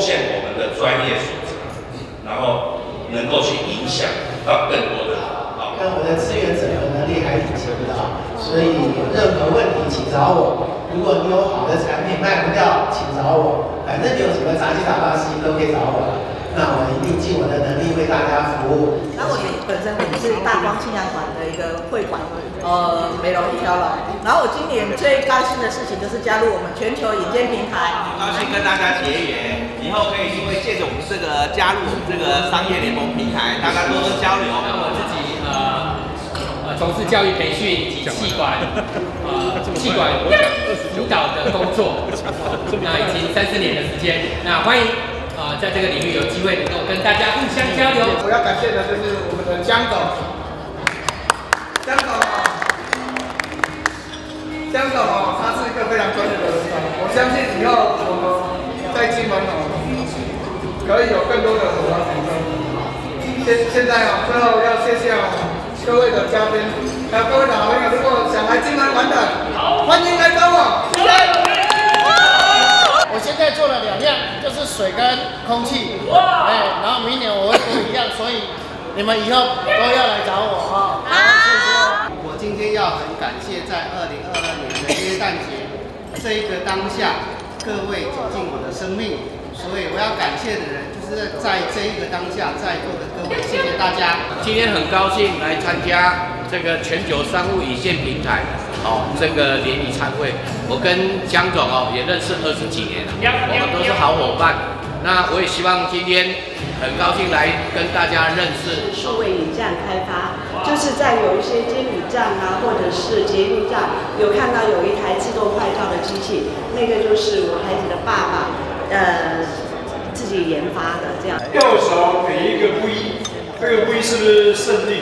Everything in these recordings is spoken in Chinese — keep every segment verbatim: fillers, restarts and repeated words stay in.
献我们的专业素质，然后能够去影响到更多的人。好， 跟我的资源整合能力还挺强的啊，所以有任何问题请找我。如果你有好的产品卖不掉，请找我。反正你有什么杂七杂八的事情都可以找我。那我一定尽我的能力为大家服务。 然后我自己本身我是大光信仰馆的一个会馆，呃，美容一条龙。然后我今年最高兴的事情就是加入我们全球引荐平台， 很高兴跟大家结缘，以后可以因为借着我们这个加入我们这个商业联盟平台，大家多多交流。 那我自己呃呃从事教育培训以及气管呃气管辅导的工作，那已经三四年的时间。那欢迎。啊、呃，在这个领域有机会能够跟大家互相交流。 我要感谢的就是我们的江总，江总啊，江总啊，他是一个非常专业的人才，我相信以后我们在金门哦，可以有更多的合作竞争。现现在啊，最后要谢谢啊各位的嘉宾，还有各位的好朋友，如果想来金门玩的，欢迎来找我，谢谢。 我现在做了两样，就是水跟空气，哎，然后明年我会做一样，所以你们以后都要来找我啊。好， 我今天要很感谢在二零二二年的耶诞节这一个当下，各位走进我的生命，所以我要感谢的人就是在这一个当下在座的各位，谢谢大家。 今天很高兴来参加这个全球商务引荐平台。哦，这个联谊餐会，我跟江总哦也认识二十几年了，我们都是好伙伴。那我也希望今天很高兴来跟大家认识。 数位影像开发，就是在有一些监理站啊，或者是捷运站，有看到有一台自动拍照的机器，那个就是我孩子的爸爸，呃，自己研发的这样。 右手给一个 V， 这个 V 是不是胜利？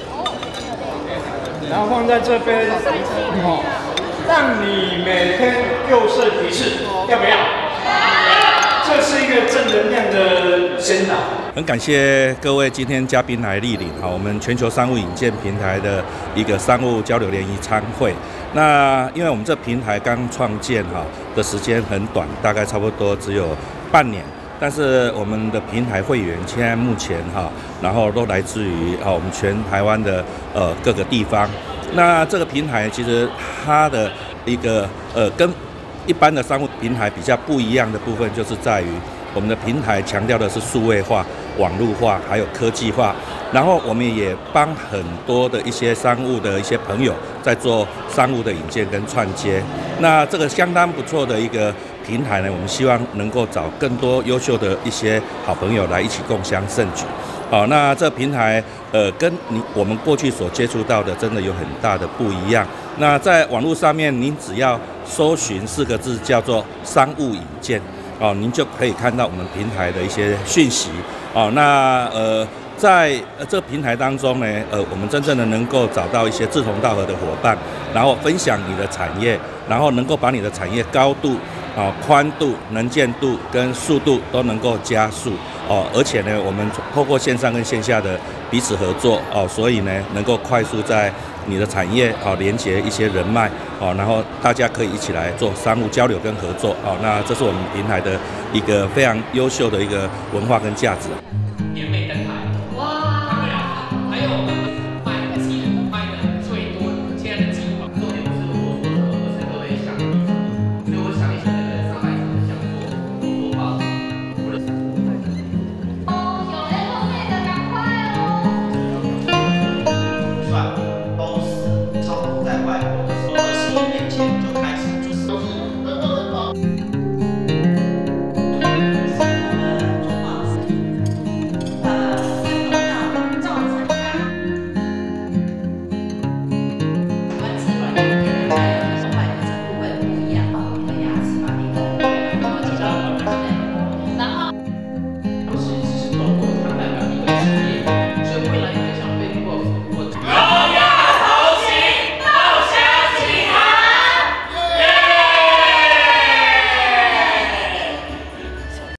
然后放在这边，哦，让你每天右射一次，要不要？这是一个正能量的宣导。 很感谢各位今天嘉宾来莅临哈，我们全球商务引荐平台的一个商务交流联谊餐会。那因为我们这平台刚创建哈的时间很短，大概差不多只有半年。但是我们的平台会员现在目前哈，然后都来自于啊我们全台湾的呃各个地方。那这个平台其实它的一个呃跟一般的商务平台比较不一样的部分，就是在于我们的平台强调的是数位化、网络化，还有科技化。然后我们也帮很多的一些商务的一些朋友在做商务的引荐跟串接。那这个相当不错的一个平台呢，我们希望能够找更多优秀的一些好朋友来一起共襄盛举。好，那这平台呃跟你我们过去所接触到的真的有很大的不一样。那在网络上面，您只要搜寻四个字叫做商务引荐，哦，您就可以看到我们平台的一些讯息。哦，那呃。在呃这个平台当中呢，呃，我们真正的能够找到一些志同道合的伙伴，然后分享你的产业，然后能够把你的产业高度、啊宽度、能见度跟速度都能够加速哦，而且呢，我们透过线上跟线下的彼此合作哦，所以呢，能够快速在你的产业哦连接一些人脉哦，然后大家可以一起来做商务交流跟合作哦，那这是我们平台的一个非常优秀的一个文化跟价值。 免费灯牌。还有我们卖机卖的最多，现在的机重点不是我说的，而是各位想的，所以我想一想那个上海怎么想做多多包，或者是哦，有人后面的赶快哦！ 算都是超在外国的时候，二十一年前就开始就是都是都是